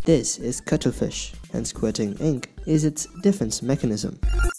This is cuttlefish, and squirting ink is its defense mechanism.